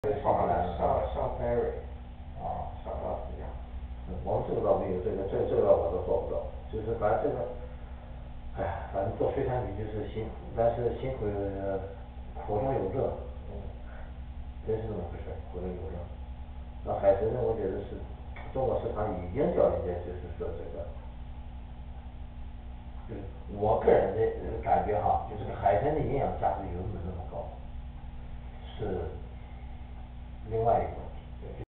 上 ferry 上到这样。 我们这个倒没有，这个倒我都做不到，就是反正这个，哎呀，反正做水产品就是辛苦，但是辛苦苦中有乐，真是这么回事，苦中有乐。那海参呢，我觉得是中国市场已经叫人家就是说这个。就是我个人的感觉哈，就这个海参的营养价值有没有那么高，是另外一个问题。